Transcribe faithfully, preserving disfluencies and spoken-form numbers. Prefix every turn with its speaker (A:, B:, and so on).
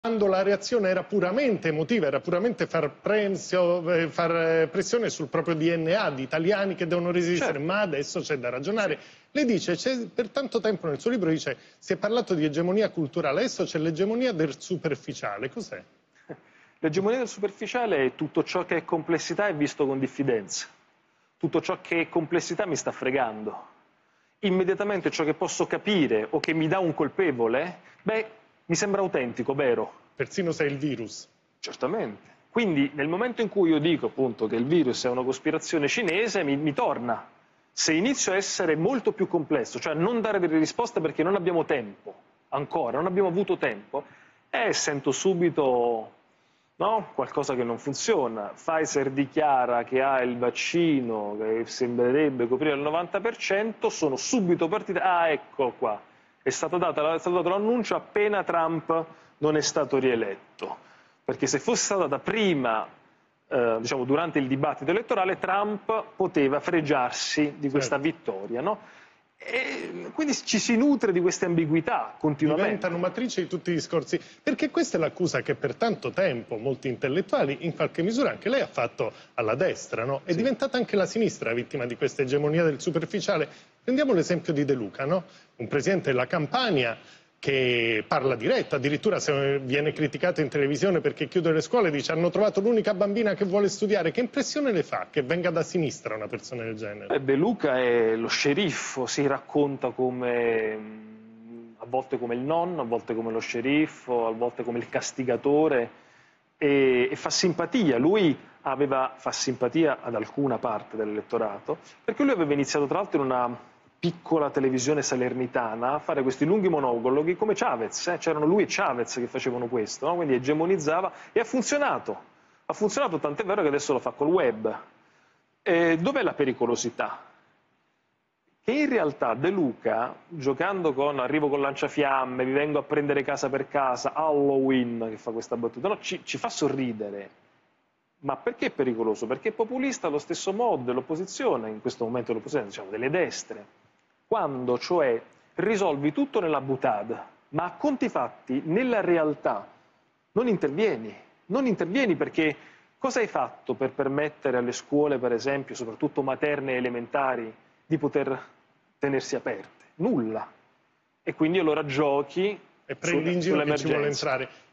A: quando la reazione era puramente emotiva, era puramente far, prensio, far pressione sul proprio D N A di italiani che devono resistere,
B: certo.
A: ma adesso c'è da ragionare. Sì. Lei dice, per tanto tempo nel suo libro dice, si è parlato di egemonia culturale, adesso c'è l'egemonia del superficiale, cos'è?
B: L'egemonia del superficiale è tutto ciò che è complessità è visto con diffidenza, tutto ciò che è complessità mi sta fregando. Immediatamente ciò che posso capire o che mi dà un colpevole, beh, mi sembra autentico, vero?
A: Persino se è il virus.
B: Certamente. Quindi nel momento in cui io dico appunto che il virus è una cospirazione cinese, mi, mi torna. Se inizio a essere molto più complesso, cioè a non dare delle risposte perché non abbiamo tempo, ancora, non abbiamo avuto tempo, eh, sento subito no? Qualcosa che non funziona. Pfizer dichiara che ha il vaccino che sembrerebbe coprire il novanta per cento, sono subito partite, ah ecco qua. È stato dato, è stato dato l'annuncio appena Trump non è stato rieletto, perché se fosse stata data prima, eh, diciamo durante il dibattito elettorale, Trump poteva fregiarsi di questa certo. vittoria, no? E quindi ci si nutre di queste ambiguità continuamente.
A: Diventano matrice di tutti i discorsi, perché questa è l'accusa che per tanto tempo molti intellettuali, in qualche misura anche lei ha fatto alla destra, no? È sì. diventata anche la sinistra vittima di questa egemonia del superficiale. Prendiamo l'esempio di De Luca, no? Un presidente della Campania che parla diretto, addirittura se viene criticato in televisione perché chiude le scuole, dice hanno trovato l'unica bambina che vuole studiare. Che impressione le fa che venga da sinistra una persona del genere?
B: De Luca è lo sceriffo, si racconta come a volte come il nonno, a volte come lo sceriffo, a volte come il castigatore e, e fa simpatia. Lui aveva, fa simpatia ad alcuna parte dell'elettorato perché lui aveva iniziato tra l'altro in una piccola televisione salernitana a fare questi lunghi monologhi come Chavez, eh? C'erano lui e Chavez che facevano questo, no? Quindi egemonizzava e ha funzionato, ha funzionato tant'è vero che adesso lo fa col web. Eh, dov'è la pericolosità? Che in realtà De Luca, giocando con arrivo con lanciafiamme, vi vengo a prendere casa per casa, Halloween, che fa questa battuta, no? ci, ci fa sorridere. Ma perché è pericoloso? Perché è populista allo stesso modo dell'opposizione, in questo momento dell'opposizione, diciamo delle destre. Quando, cioè, risolvi tutto nella boutade, ma a conti fatti, nella realtà, non intervieni. Non intervieni perché cosa hai fatto per permettere alle scuole, per esempio, soprattutto materne e elementari, di poter tenersi aperte? Nulla. E quindi allora giochi
A: e prendi in giro che ci vuole entrare.